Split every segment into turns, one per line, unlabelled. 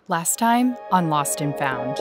Last time on Lost and Found.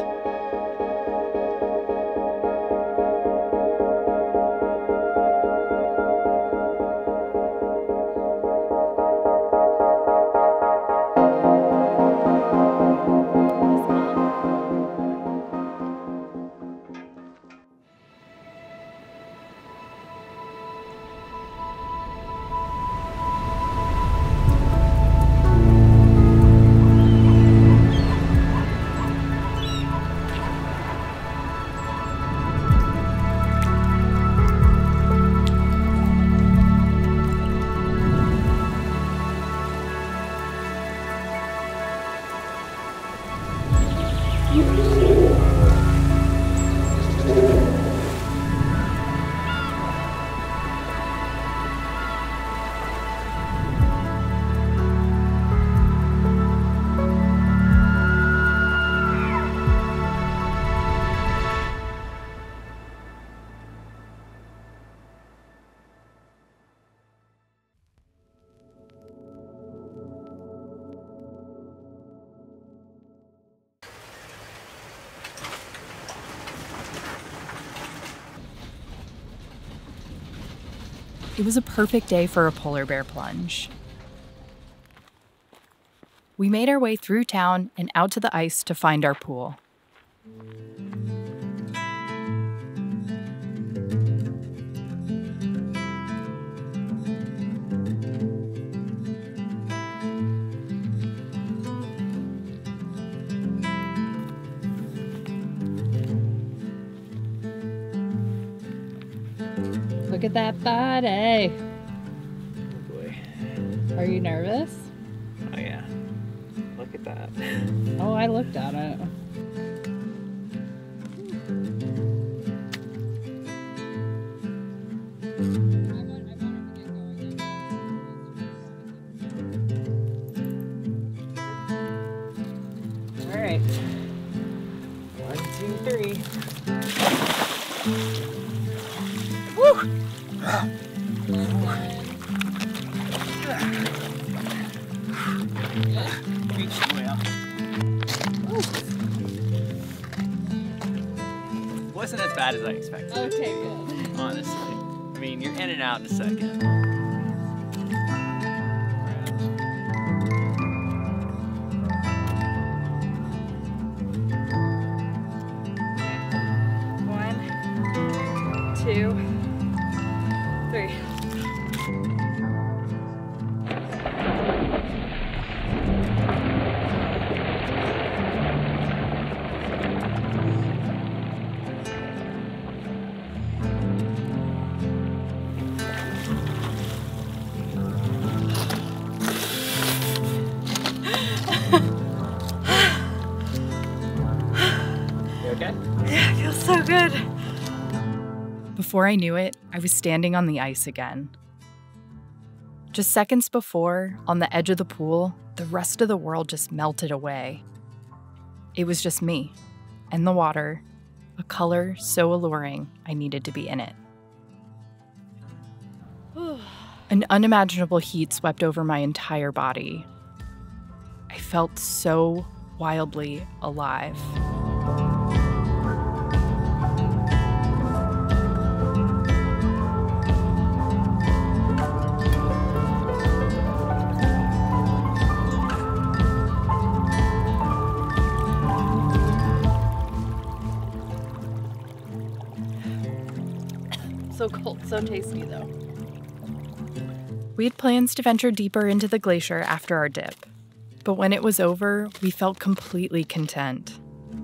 It was a perfect day for a polar bear plunge. We made our way through town and out to the ice to find our pool. Look at that body.
Oh boy.
Are you nervous?
Oh yeah. Look at that.
Oh, I looked at it. All right.
1, 2, 3.
Woo!
Reach your way up. Wasn't as bad as I expected.
Okay, good.
Honestly. I mean, you're in and out in a second.
One, 2, 3.
You okay?
Yeah, it feels so good. Before I knew it, I was standing on the ice again. Just seconds before, on the edge of the pool, the rest of the world just melted away. It was just me and the water, a color so alluring I needed to be in it. An unimaginable heat swept over my entire body. I felt so wildly alive. So cold, so tasty though. We had plans to venture deeper into the glacier after our dip, but when it was over, we felt completely content.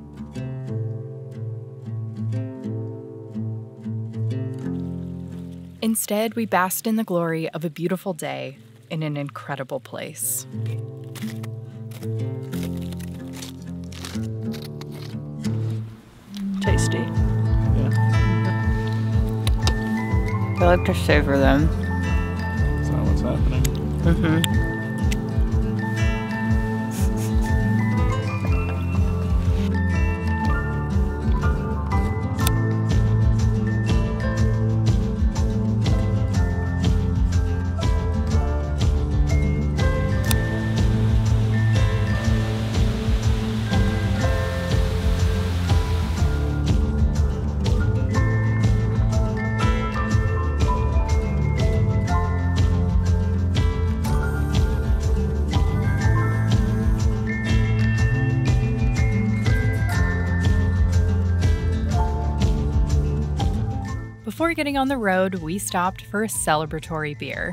Instead, we basked in the glory of a beautiful day in an incredible place. Tasty. I like to savor them.
Is that what's happening?
Mm-hmm. Before getting on the road, we stopped for a celebratory beer.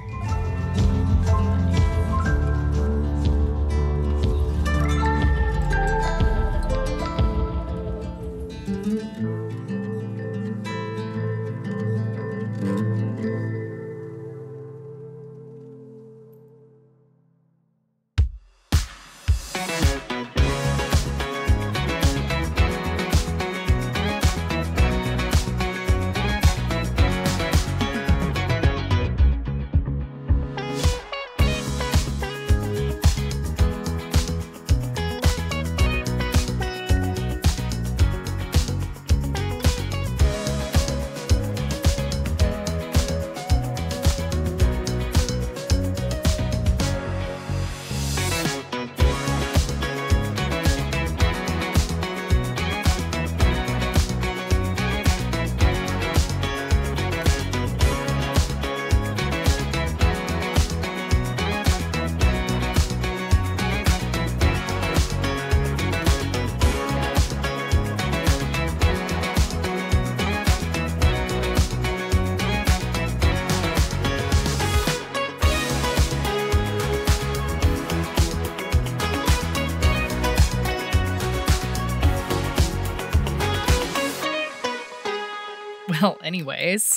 Well, anyways.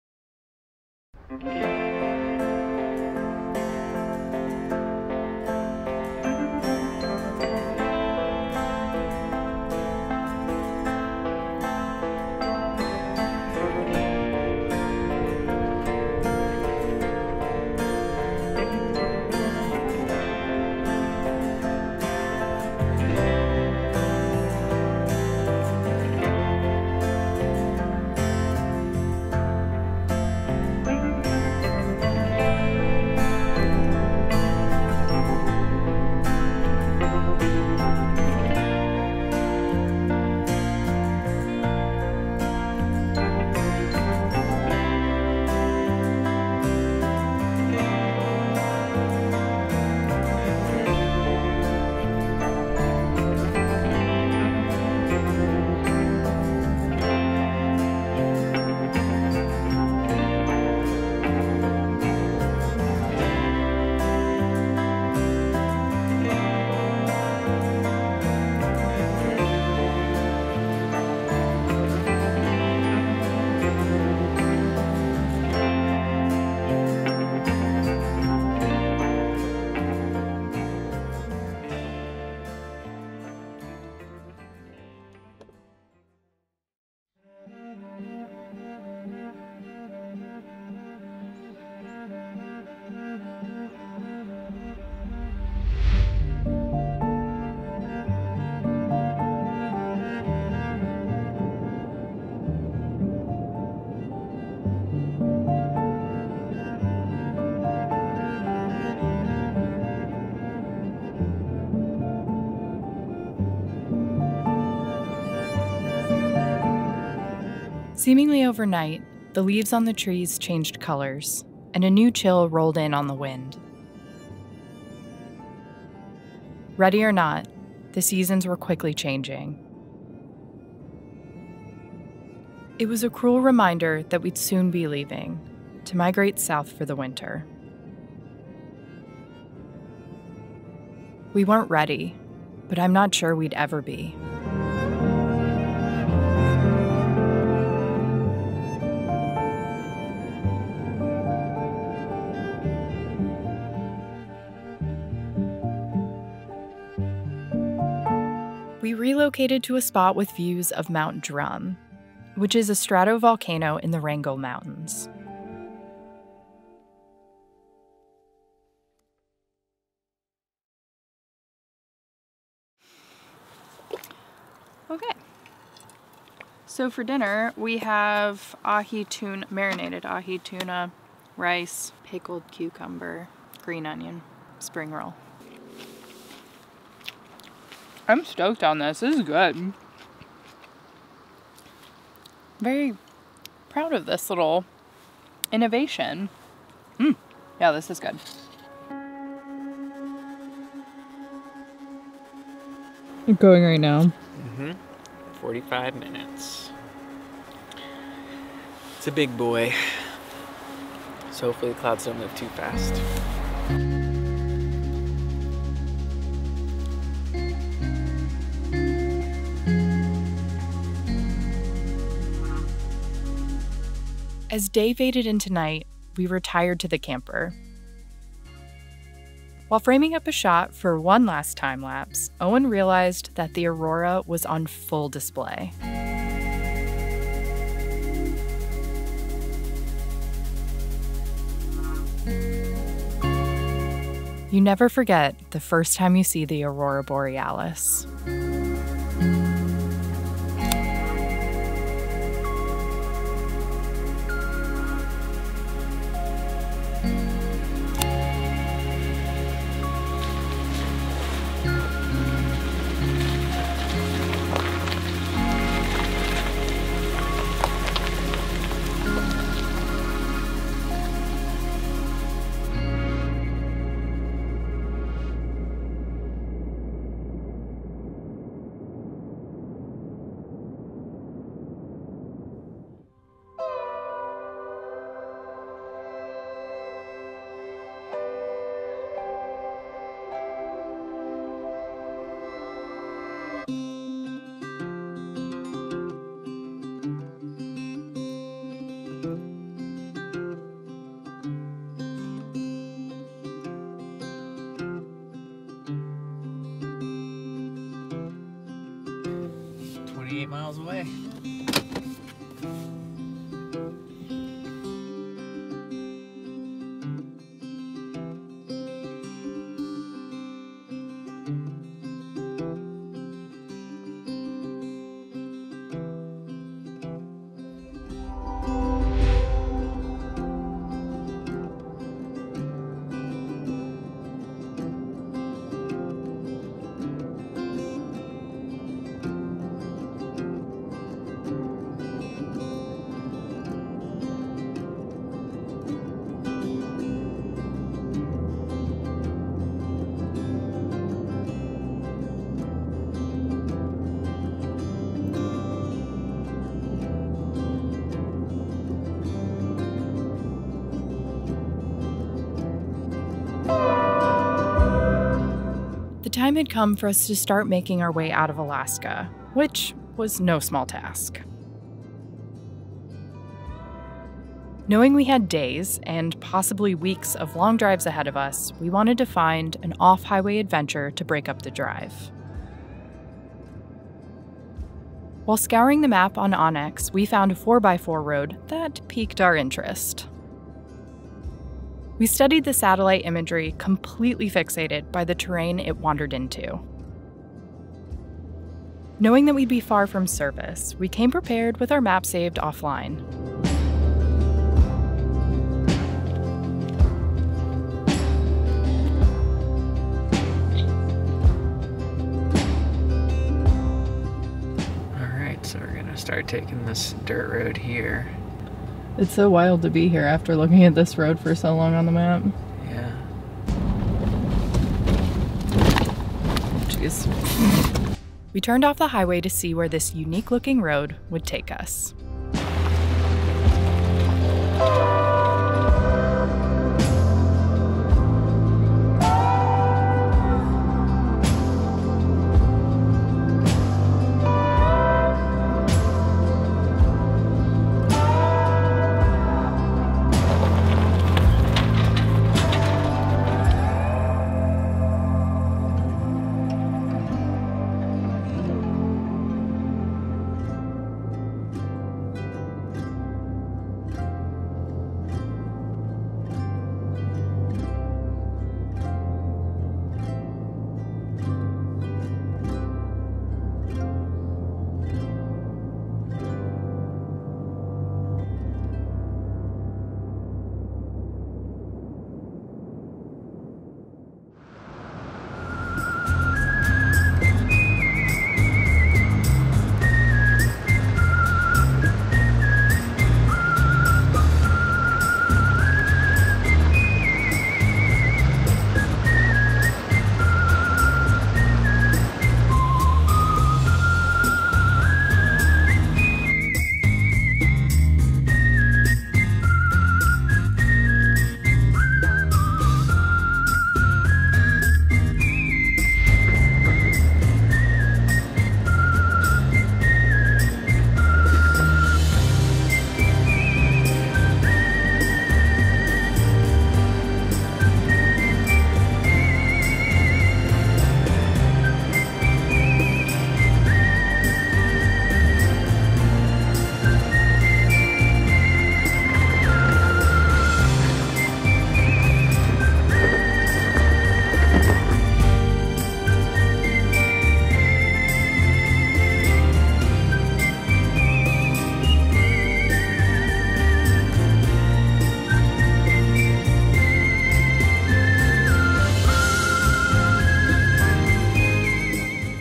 Seemingly overnight, the leaves on the trees changed colors, and a new chill rolled in on the wind. Ready or not, the seasons were quickly changing. It was a cruel reminder that we'd soon be leaving, to migrate south for the winter. We weren't ready, but I'm not sure we'd ever be. We relocated to a spot with views of Mount Drum, which is a stratovolcano in the Wrangell Mountains. Okay. So for dinner, we have marinated ahi tuna, rice, pickled cucumber, green onion, spring roll. I'm stoked on this. This is good. Very proud of this little innovation. Yeah, this is good. You're going right now?
45 minutes.
It's a big boy, so hopefully the clouds don't move too fast.
As day faded into night, we retired to the camper. While framing up a shot for one last time lapse, Owen realized that the aurora was on full display. You never forget the first time you see the aurora borealis.
Miles away.
The time had come for us to start making our way out of Alaska, which was no small task. Knowing we had days and possibly weeks of long drives ahead of us, we wanted to find an off-highway adventure to break up the drive. While scouring the map on Onyx, we found a 4x4 road that piqued our interest. We studied the satellite imagery, completely fixated by the terrain it wandered into. Knowing that we'd be far from service, we came prepared with our map saved offline.
All right, so we're gonna start taking this dirt road here.
It's so wild to be here after looking at this road for so long on the map.
Yeah.
Jeez. We turned off the highway to see where this unique-looking road would take us.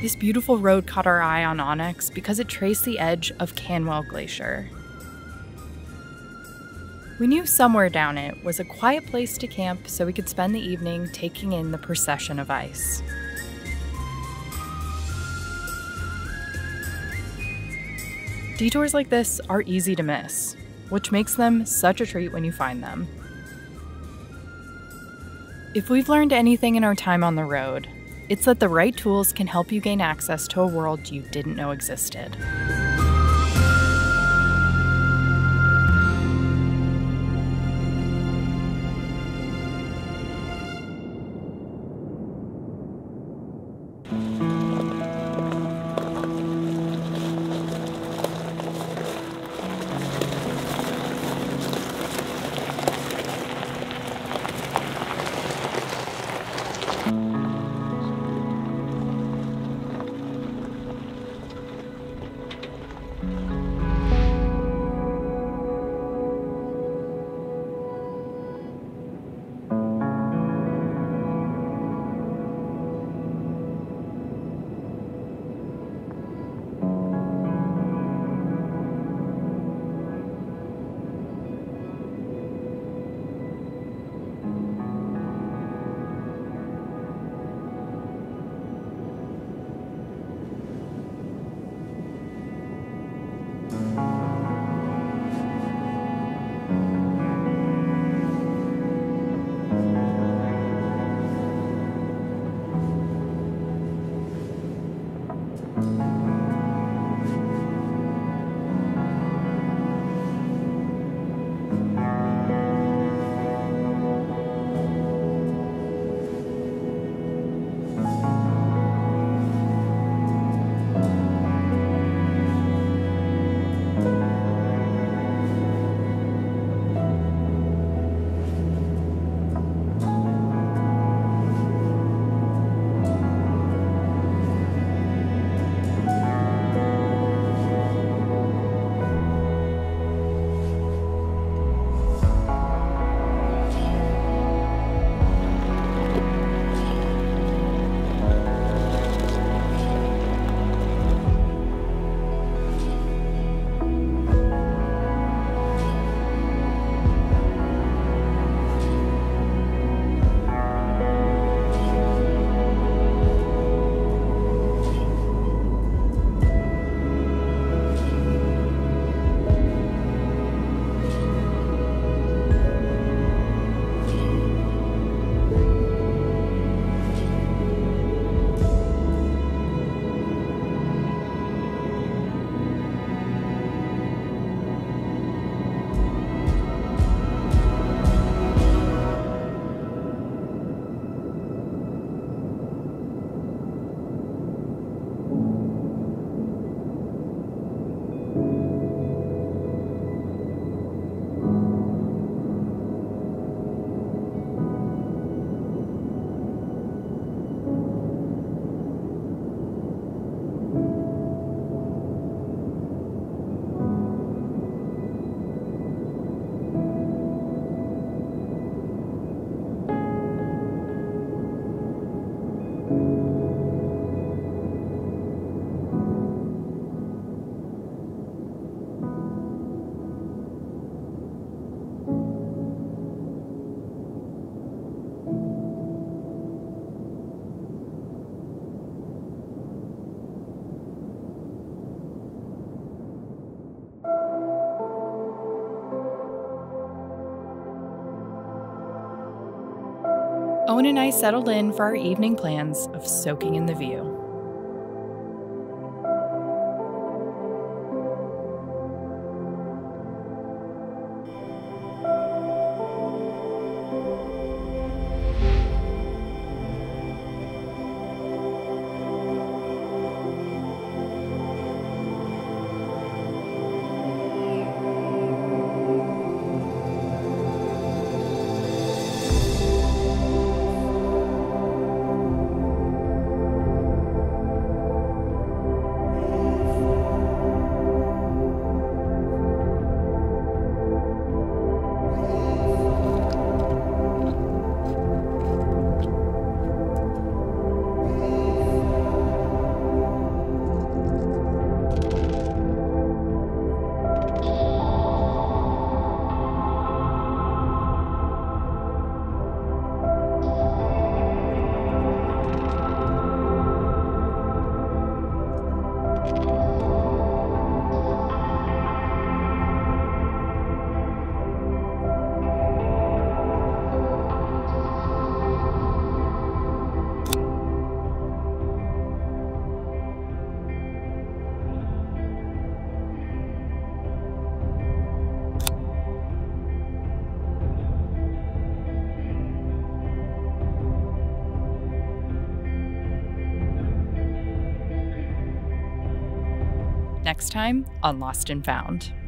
This beautiful road caught our eye on Onyx because it traced the edge of Canwell Glacier. We knew somewhere down it was a quiet place to camp so we could spend the evening taking in the procession of ice. Detours like this are easy to miss, which makes them such a treat when you find them. If we've learned anything in our time on the road, it's that the right tools can help you gain access to a world you didn't know existed. Owen and I settled in for our evening plans of soaking in the view. Next time on Lost and Found.